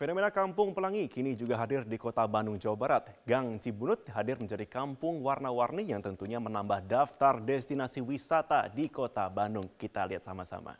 Fenomena Kampung Pelangi kini juga hadir di kota Bandung, Jawa Barat. Gang Cibunut hadir menjadi kampung warna-warni yang tentunya menambah daftar destinasi wisata di kota Bandung. Kita lihat sama-sama.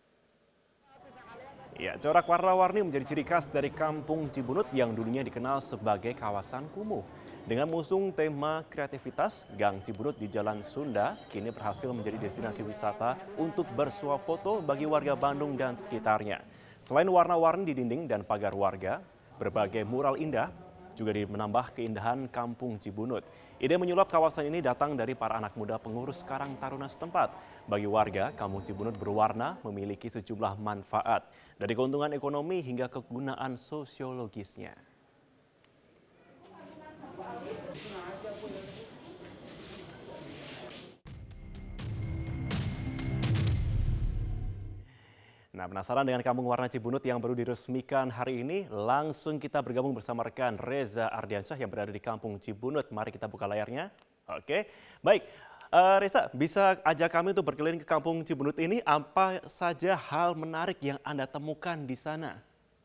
Ya, corak warna-warni menjadi ciri khas dari Kampung Cibunut yang dulunya dikenal sebagai kawasan kumuh. Dengan mengusung tema kreativitas, Gang Cibunut di Jalan Sunda kini berhasil menjadi destinasi wisata untuk bersuah foto bagi warga Bandung dan sekitarnya. Selain warna-warni di dinding dan pagar warga, berbagai mural indah juga menambah keindahan Kampung Cibunut. Ide menyulap kawasan ini datang dari para anak muda pengurus Karang Taruna setempat. Bagi warga, Kampung Cibunut berwarna memiliki sejumlah manfaat, dari keuntungan ekonomi hingga kegunaan sosiologisnya. Nah, penasaran dengan Kampung Warna Cibunut yang baru diresmikan hari ini? Langsung kita bergabung bersama rekan Reza Ardiansyah yang berada di Kampung Cibunut. Mari kita buka layarnya. Oke, baik. Reza, bisa ajak kami untuk berkeliling ke Kampung Cibunut ini. Apa saja hal menarik yang Anda temukan di sana?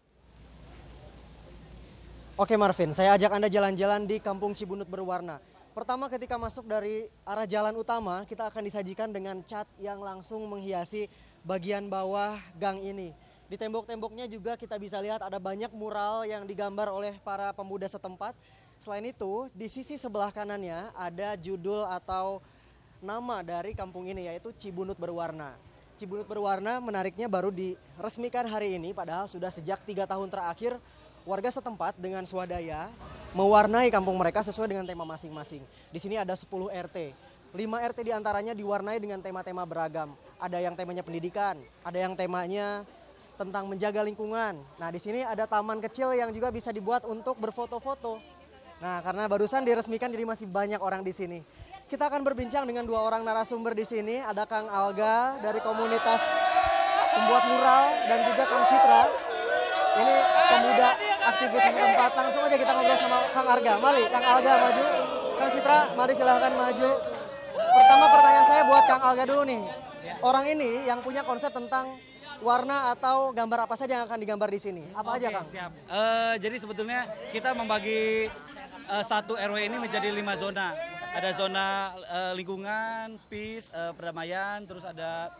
Oke Marvin, saya ajak Anda jalan-jalan di Kampung Cibunut berwarna. Pertama, ketika masuk dari arah jalan utama, kita akan disajikan dengan cat yang langsung menghiasi bagian bawah gang ini. Di tembok-temboknya juga kita bisa lihat ada banyak mural yang digambar oleh para pemuda setempat. Selain itu, di sisi sebelah kanannya ada judul atau nama dari kampung ini, yaitu Cibunut Berwarna. Cibunut Berwarna menariknya baru diresmikan hari ini, padahal sudah sejak 3 tahun terakhir warga setempat dengan swadaya mewarnai kampung mereka sesuai dengan tema masing-masing. Di sini ada 10 RT. 5 RT diantaranya diwarnai dengan tema-tema beragam. Ada yang temanya pendidikan, ada yang temanya tentang menjaga lingkungan. Nah, di sini ada taman kecil yang juga bisa dibuat untuk berfoto-foto. Nah, karena barusan diresmikan jadi masih banyak orang di sini. Kita akan berbincang dengan 2 orang narasumber di sini. Ada Kang Alga dari komunitas pembuat mural dan juga Kang Citra. Ini pemuda aktivitas setempat. Langsung aja kita ngobrol sama Kang Arga. Mari Kang Alga maju. Kang Citra, mari silahkan maju. Pertama pertanyaan saya buat Kang Alga dulu nih. Orang ini yang punya konsep tentang warna atau gambar apa saja yang akan digambar di sini? Apa aja Kang? Siap. Jadi sebetulnya kita membagi satu RW ini menjadi 5 zona. Ada zona lingkungan, peace, perdamaian, terus ada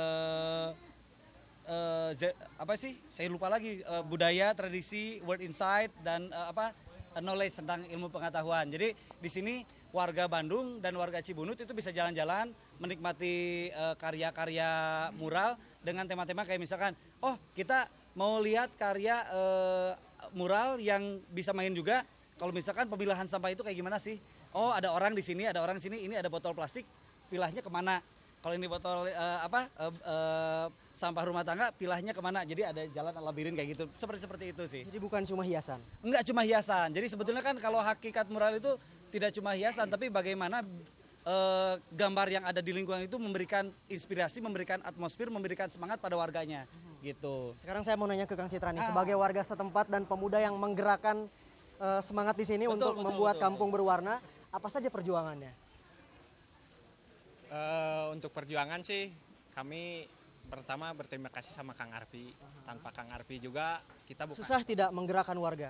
saya lupa lagi, budaya, tradisi, word insight, dan knowledge tentang ilmu pengetahuan. Jadi di sini warga Bandung dan warga Cibunut itu bisa jalan-jalan menikmati karya-karya mural dengan tema-tema kayak misalkan, oh kita mau lihat karya mural yang bisa main juga. Kalau misalkan pemilahan sampah itu kayak gimana sih? Oh ada orang di sini, ada orang di sini, ini ada botol plastik, pilahnya kemana? Kalau ini botol sampah rumah tangga, pilahnya kemana? Jadi ada jalan labirin kayak gitu, seperti itu sih. Jadi bukan cuma hiasan? Enggak cuma hiasan, jadi sebetulnya kan kalau hakikat mural itu tidak cuma hiasan, tapi bagaimana gambar yang ada di lingkungan itu memberikan inspirasi, memberikan atmosfer, memberikan semangat pada warganya, gitu. Sekarang saya mau nanya ke Kang Citra nih, sebagai warga setempat dan pemuda yang menggerakkan semangat di sini untuk membuat kampung berwarna, apa saja perjuangannya? Untuk perjuangan sih, kami pertama berterima kasih sama Kang Arfi. Tanpa Kang Arfi juga kita bukan. Susah tidak menggerakkan warga?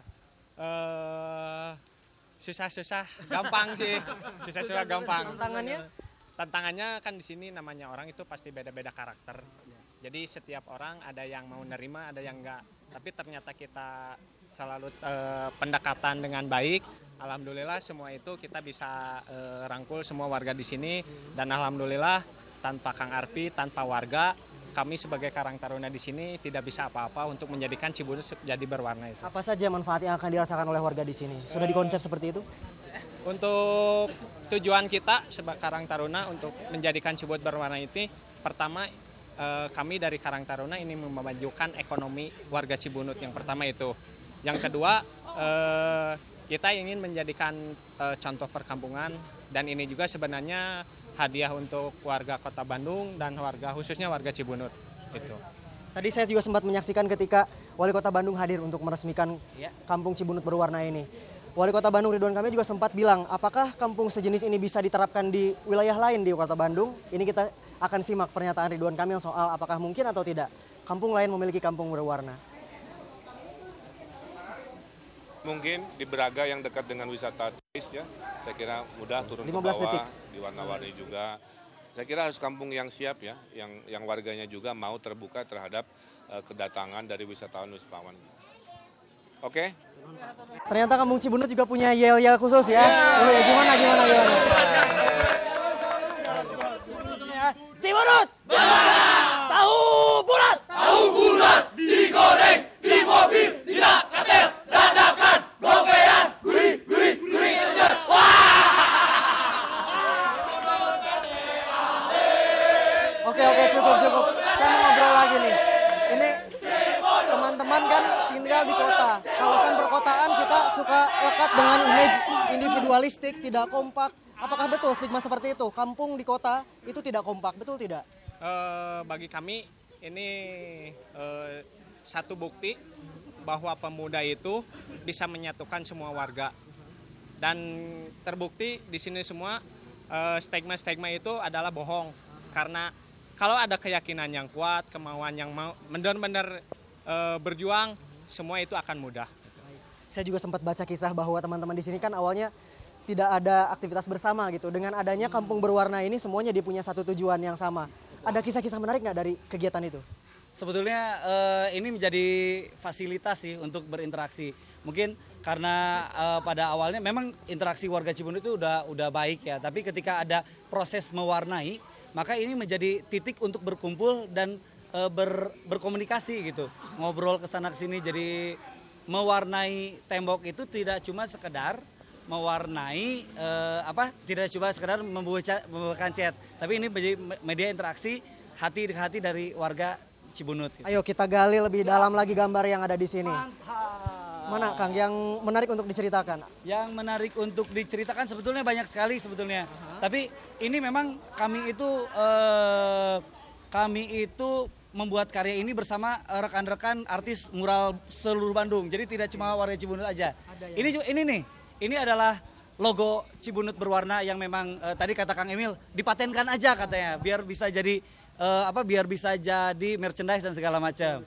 Susah-susah, gampang sih. Susah-susah gampang. Tantangannya? Tantangannya kan di sini namanya orang itu pasti beda-beda karakter. Jadi setiap orang ada yang mau nerima, ada yang enggak. Tapi ternyata kita selalu pendekatan dengan baik. Alhamdulillah semua itu kita bisa rangkul semua warga di sini. Dan alhamdulillah tanpa Kang Arfi, tanpa warga, kami sebagai Karang Taruna di sini tidak bisa apa-apa untuk menjadikan Cibunut jadi berwarna itu. Apa saja manfaat yang akan dirasakan oleh warga di sini? Sudah dikonsep seperti itu? Untuk tujuan kita sebagai Karang Taruna untuk menjadikan Cibunut berwarna itu, pertama kami dari Karang Taruna ini memajukan ekonomi warga Cibunut, yang pertama itu. Yang kedua, kita ingin menjadikan contoh perkampungan, dan ini juga sebenarnya hadiah untuk warga Kota Bandung dan warga khususnya warga Cibunut itu. Tadi saya juga sempat menyaksikan ketika Wali Kota Bandung hadir untuk meresmikan Kampung Cibunut berwarna ini. Wali Kota Bandung Ridwan Kamil juga sempat bilang, apakah kampung sejenis ini bisa diterapkan di wilayah lain di Kota Bandung? Ini kita akan simak pernyataan Ridwan Kamil soal apakah mungkin atau tidak kampung lain memiliki kampung berwarna. Mungkin di Braga yang dekat dengan wisata turis ya, saya kira mudah turun ke 15 bawah, detik. di warna-warni juga. Saya kira harus kampung yang siap ya, yang warganya juga mau terbuka terhadap kedatangan dari wisatawan-wisatawan. Oke? Ternyata Kampung Cibunut juga punya yel-yel khusus ya. Oh, ya, gimana? Cibunut! Tahu bulat! Tahu bulat! Digoreng, di mobil, tidak katel, dadakan, gopean, gurih aja. Oke, cukup. Saya mau ngobrol lagi nih. Ini teman-teman kan tinggal di kota. Kawasan perkotaan kita suka lekat dengan image individualistik, tidak kompak. Apakah betul stigma seperti itu? Kampung di kota itu tidak kompak, betul tidak? Bagi kami ini satu bukti bahwa pemuda itu bisa menyatukan semua warga. Dan terbukti di sini semua stigma-stigma itu adalah bohong. Karena kalau ada keyakinan yang kuat, kemauan yang mau benar-benar berjuang, semua itu akan mudah. Saya juga sempat baca kisah bahwa teman-teman di sini kan awalnya tidak ada aktivitas bersama gitu. Dengan adanya kampung berwarna ini semuanya dia punya satu tujuan yang sama. Ada kisah-kisah menarik nggak dari kegiatan itu? Sebetulnya ini menjadi fasilitas sih untuk berinteraksi. Mungkin karena pada awalnya memang interaksi warga Cibunut itu udah baik ya. Tapi ketika ada proses mewarnai, maka ini menjadi titik untuk berkumpul dan berkomunikasi gitu. Ngobrol kesana kesini, jadi mewarnai tembok itu tidak cuma sekedar mewarnai tidak cuma sekedar membuatkan cat, tapi ini menjadi media interaksi hati ke hati dari warga Cibunut. Ayo kita gali lebih dalam lagi gambar yang ada di sini. Mana Kang yang menarik untuk diceritakan? Yang menarik untuk diceritakan sebetulnya banyak sekali sebetulnya. Tapi ini memang kami itu membuat karya ini bersama rekan-rekan artis mural seluruh Bandung. Jadi tidak cuma warga Cibunut aja. Ini adalah logo Cibunut berwarna yang memang tadi kata Kang Emil dipatenkan aja katanya biar bisa jadi merchandise dan segala macam.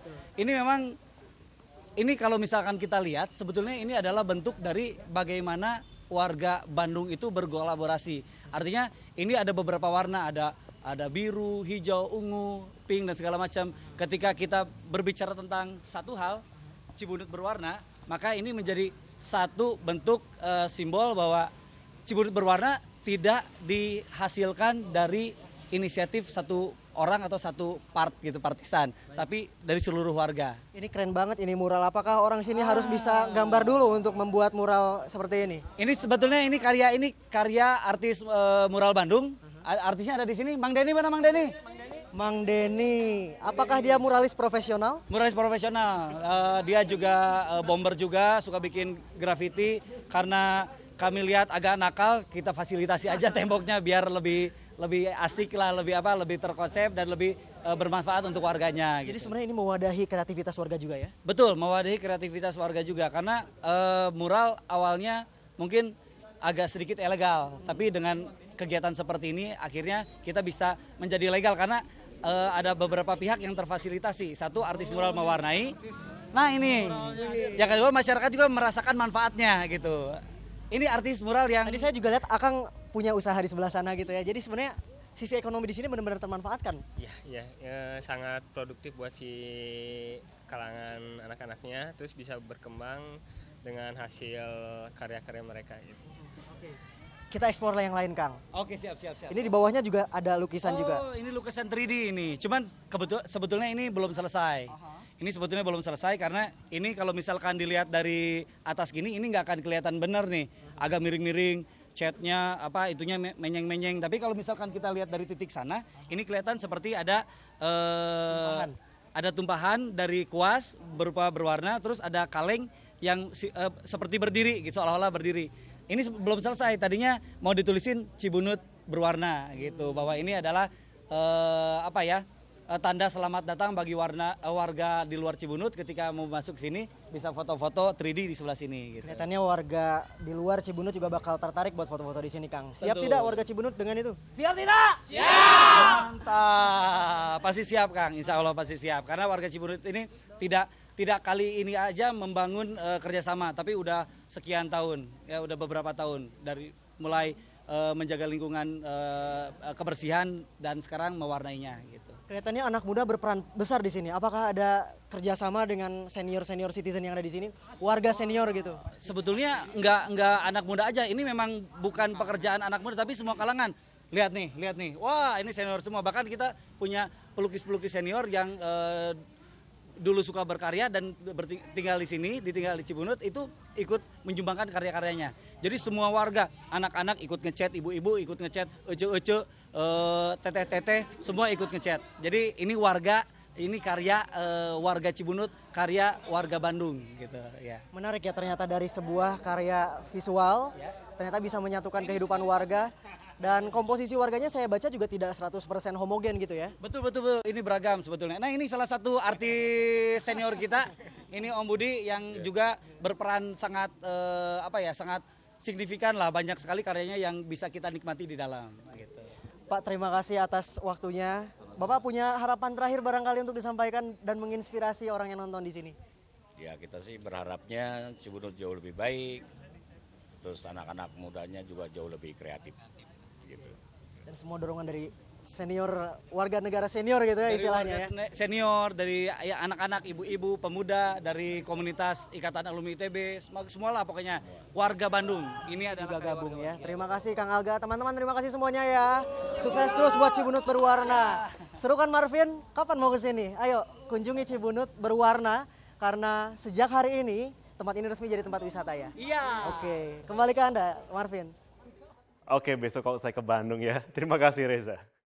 Ini kalau misalkan kita lihat sebetulnya ini adalah bentuk dari bagaimana warga Bandung itu berkolaborasi. Artinya ini ada beberapa warna, ada biru, hijau, ungu, pink dan segala macam. Ketika kita berbicara tentang satu hal Cibunut berwarna, maka ini menjadi satu bentuk simbol bahwa Cibunut berwarna tidak dihasilkan dari inisiatif satu orang atau satu partisan, tapi dari seluruh warga. Ini keren banget ini mural. Apakah orang sini harus bisa gambar dulu untuk membuat mural seperti ini? Ini sebetulnya karya artis mural Bandung. Artisnya ada di sini. Mang Denny mana Mang Denny? Mang Denny. Apakah dia muralis profesional? Muralis profesional. Dia juga bomber juga, suka bikin graffiti. Karena kami lihat agak nakal, kita fasilitasi aja temboknya biar lebih asik lah, lebih terkonsep dan lebih bermanfaat untuk warganya. Jadi gitu. sebenarnya ini mewadahi kreativitas warga juga ya? Betul, mewadahi kreativitas warga juga karena mural awalnya mungkin agak sedikit ilegal, tapi dengan kegiatan seperti ini akhirnya kita bisa menjadi legal karena ada beberapa pihak yang terfasilitasi. Satu, artis mural mewarnai. Nah ini, yang kedua masyarakat juga merasakan manfaatnya gitu. Ini artis mural yang... Tadi saya juga lihat Akang punya usaha di sebelah sana gitu ya. Jadi sebenarnya sisi ekonomi di sini benar-benar termanfaatkan. Iya, sangat produktif buat si kalangan anak-anaknya. Terus bisa berkembang dengan hasil karya-karya mereka. Gitu. Oke. Kita eksplor yang lain, Kang. Oke, siap. Ini di bawahnya juga ada lukisan juga. Oh, ini lukisan 3D ini. Cuman sebetulnya ini belum selesai. Ini sebetulnya belum selesai karena ini kalau misalkan dilihat dari atas gini, ini nggak akan kelihatan benar nih. Agak miring-miring, catnya itunya menyeng-menyeng. Tapi kalau misalkan kita lihat dari titik sana, ini kelihatan seperti ada tumpahan dari kuas berupa berwarna, terus ada kaleng yang seperti berdiri, gitu, seolah-olah berdiri. Ini belum selesai, tadinya mau ditulisin Cibunut berwarna gitu, bahwa ini adalah tanda selamat datang bagi warga di luar Cibunut ketika mau masuk sini bisa foto-foto 3D di sebelah sini. Gitu. Kelihatannya warga di luar Cibunut juga bakal tertarik buat foto-foto di sini, Kang. Siap tidak warga Cibunut dengan itu? Siap tidak? Siap! Mantap! Pasti siap, Kang. Insya Allah pasti siap. Karena warga Cibunut ini tidak tidak kali ini aja membangun kerjasama, tapi udah sekian tahun, ya udah beberapa tahun dari mulai menjaga lingkungan kebersihan dan sekarang mewarnainya gitu. Kelihatannya anak muda berperan besar di sini. Apakah ada kerjasama dengan senior citizen yang ada di sini, warga senior gitu? Sebetulnya nggak anak muda aja, ini memang bukan pekerjaan anak muda tapi semua kalangan. Lihat nih, wah ini senior semua. Bahkan kita punya pelukis-pelukis senior yang dulu suka berkarya dan tinggal di sini, tinggal di Cibunut, itu ikut menyumbangkan karya-karyanya. Jadi semua warga, anak-anak ikut ngecat, ibu-ibu ikut ngecat, ece-ece, teteh-teteh, semua ikut ngecat. Jadi ini karya warga Cibunut, karya warga Bandung gitu ya. Menarik ya, ternyata dari sebuah karya visual ternyata bisa menyatukan kehidupan warga. Dan komposisi warganya saya baca juga tidak 100% homogen gitu ya. Betul, ini beragam sebetulnya. Nah ini salah satu artis senior kita, ini Om Budi yang juga berperan sangat sangat signifikan lah, banyak sekali karyanya yang bisa kita nikmati di dalam. Gitu. Pak, terima kasih atas waktunya. Bapak punya harapan terakhir barangkali untuk disampaikan dan menginspirasi orang yang nonton di sini? Ya kita sih berharapnya Cibunut jauh lebih baik, terus anak-anak mudanya juga jauh lebih kreatif. Gitu. Dan semua dorongan dari senior, warga negara senior gitu ya istilahnya ya. Senior, dari anak-anak, ibu-ibu, pemuda, dari komunitas Ikatan Alumni ITB, semua lah pokoknya warga Bandung. Ini adalah juga gabung ya. Terima kasih Kang Alga, teman-teman terima kasih semuanya ya. Sukses terus buat Cibunut Berwarna. Seru kan Marvin? Kapan mau ke sini? Ayo kunjungi Cibunut Berwarna karena sejak hari ini tempat ini resmi jadi tempat wisata ya. Iya. Oke, kembali ke Anda Marvin. Oke, besok kalau saya ke Bandung ya. Terima kasih Reza.